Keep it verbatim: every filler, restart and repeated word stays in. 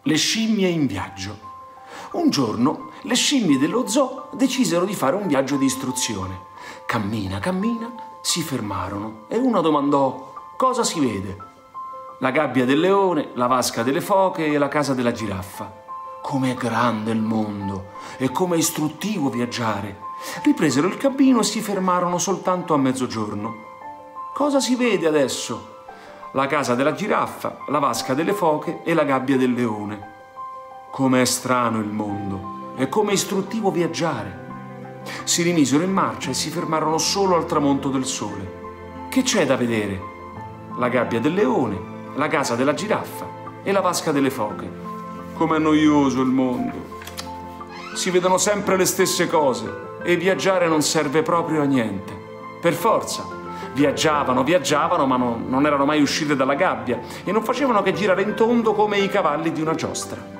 Le scimmie in viaggio. Un giorno le scimmie dello zoo decisero di fare un viaggio di istruzione. Cammina, cammina, si fermarono e una domandò: cosa si vede? La gabbia del leone, la vasca delle foche e la casa della giraffa. Com'è grande il mondo e com'è istruttivo viaggiare. Ripresero il cammino e si fermarono soltanto a mezzogiorno. Cosa si vede adesso? La casa della giraffa, la vasca delle foche e la gabbia del leone. Com'è strano il mondo e com'è istruttivo viaggiare. Si rimisero in marcia e si fermarono solo al tramonto del sole. Che c'è da vedere? La gabbia del leone, la casa della giraffa e la vasca delle foche. Com'è noioso il mondo. Si vedono sempre le stesse cose e viaggiare non serve proprio a niente. Per forza. Viaggiavano, viaggiavano, ma non, non erano mai uscite dalla gabbia e non facevano che girare in tondo come i cavalli di una giostra.